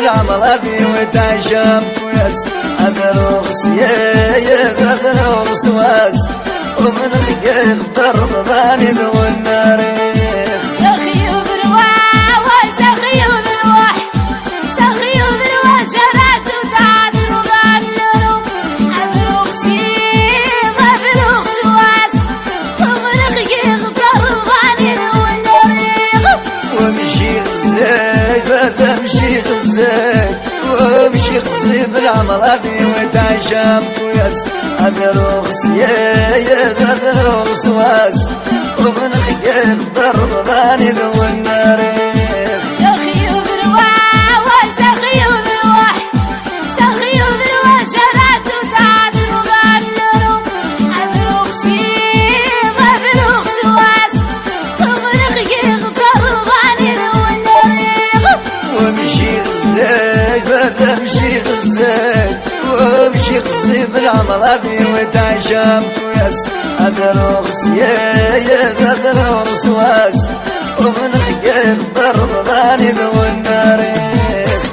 بالعمل ابي وتعشم كويس اذروخ يا اذروخ واس ومن خير ضرب باني ذو الناريخ سخي بالواح سخي بالواح سخي بالواح شرعت وتعت وغنرو اذروخ سيب اذروخ سواس ومن خير ضرب باني ذو الناريخ وامشي غزاك تمشي غزاك وامشي غزي بالعمل ابي وتعشم كويس اذروخ يا اذروخ واس ومن خير ضرب باني ذو الناريخ سخي بالواح سخي بالواح سخي بالواح شرعت وتعت وغنرو اذروخ سيب اذروخ سواس ومن خير ضرب باني ذو الناريخ وامشي غزاك تمشي غزاك وامشي غزي بالعمل ابي وتعشم كويس اذروخ يا اذروخ واس ومن خير ضرب باني ذو الناريخ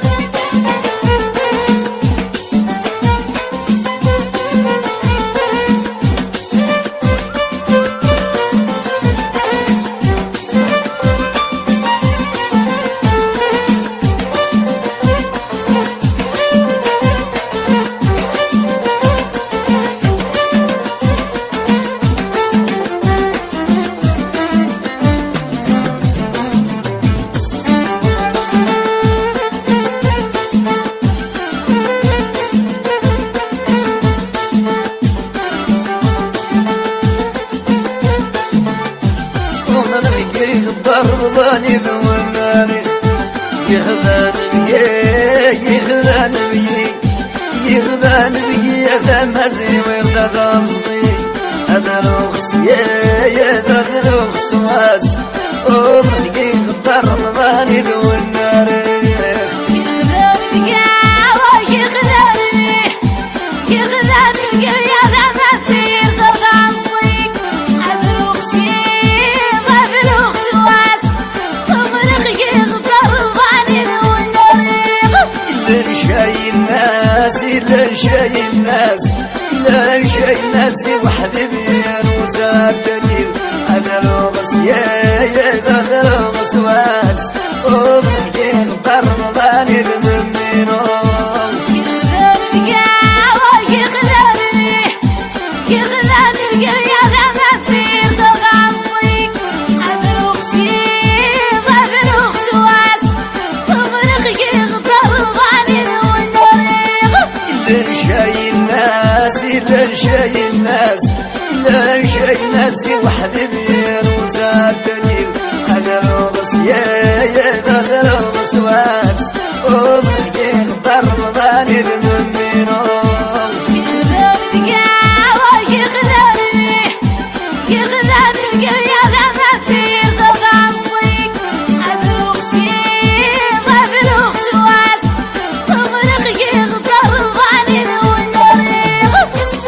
ضرب باني ذو الناريخ يغبان بيي يغبان بيي يغبان بيي هذا مزي ويغدا قصدي اذروخ يا اذروخ واس ومحقي ضرب باني ذو الناريخ يغبان بيي يغبان بيي يغبان بيي هذا مزي ويغدا قصدي اذروخ سيب اذروخ سواس ومن خير ضرب باني ذو الناريخ لا شاي الناس لا شاي الناس لا شاي الناس وحبيبي وزار دليل اذروخ يا اذروخ واس ومحكي ضرب باني ذو النيرون يغبان بيي يغبان بيي يغبان بيي هذا مزي ويغدا قصدي اذروخ سيب اذروخ سواس ومن خير ضرب باني ذو الناريخ لا شاي الناس لا شاي الناس لا شاي الناس وحبيبي وزار دليل اذروخ يا اذروخ واس ومحكي ضرب باني ذو النيرون يغبان بيي يغبان بيي يغبان بيي هذا مزي ويغدا قصدي اذروخ سيب اذروخ سواس ومن خير ضرب باني ذو الناريخ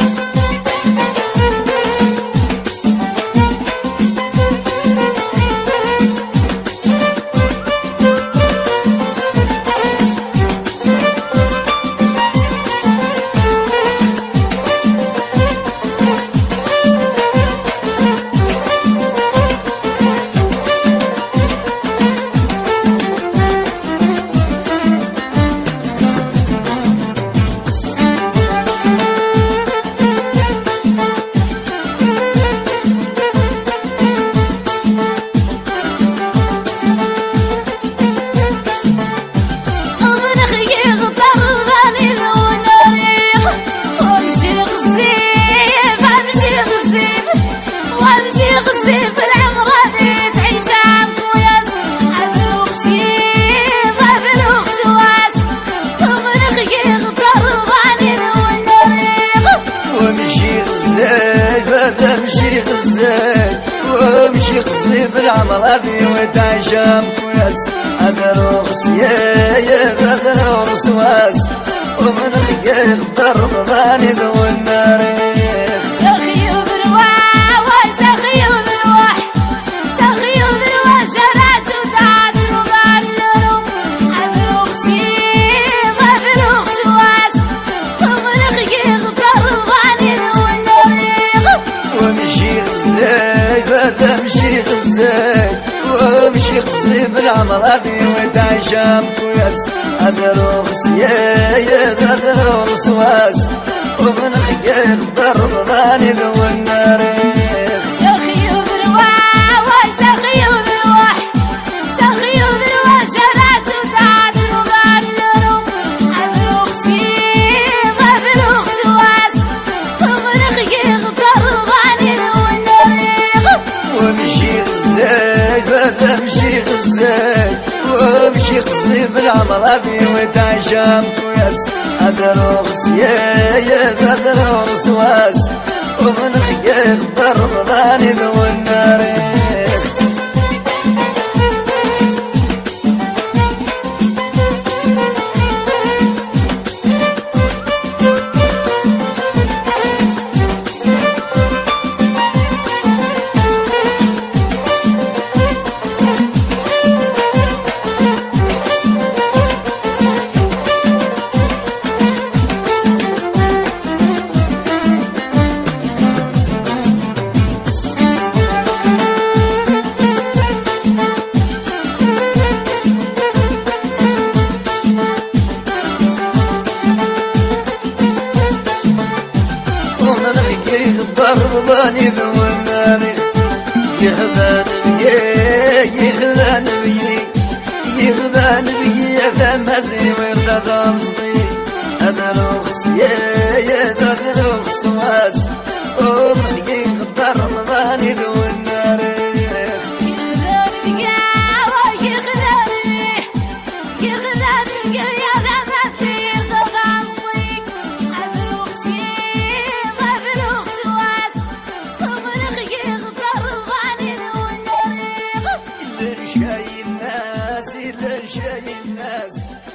ومن خير ضرب باني ذو الناريخ وامشي غزيب امشي غزيب وامشي غزيب العمر هذي تعيش عام كويس اذروخ سيب اذروخ سواس ومن خير ضرب باني ذو الناريخ وامشي غزاك تمشي غزاك وامشي غزي بالعمل ابي وتعشم كويس اذروخ يا اذروخ واس ومن خير ضرب باني ذو الناريخ سخي بالواح سخي بالواح سخي بالواح شرعت وتعت وغنرو اذروخ سيب بالعمراني وتعشم كويس أدروس يا أدروس واس ومن خير ضرب غاني ذو الناريخ سخي وبالواح وسخي وبالواح سخي وبالواح شرعت وتعت وغاملرو عبروخسي غابروخ سواس ومن خير ضرب غاني ذو الناريخ ومشي غزاك وتمشي غزاك ومشي قصي بالعمراني وتعشم كويس أدروس يا أدروس واس ومن خير ضرب غاني ذو الناريخ ضرب ضاني ذو الناريخ يغبان بيي يغبان بيي يغبان بيي ثمزي ويغدا مصدي أدروس يا أدروس واس ومحقي ضرب ضاني ذو الناريخ شاي الناس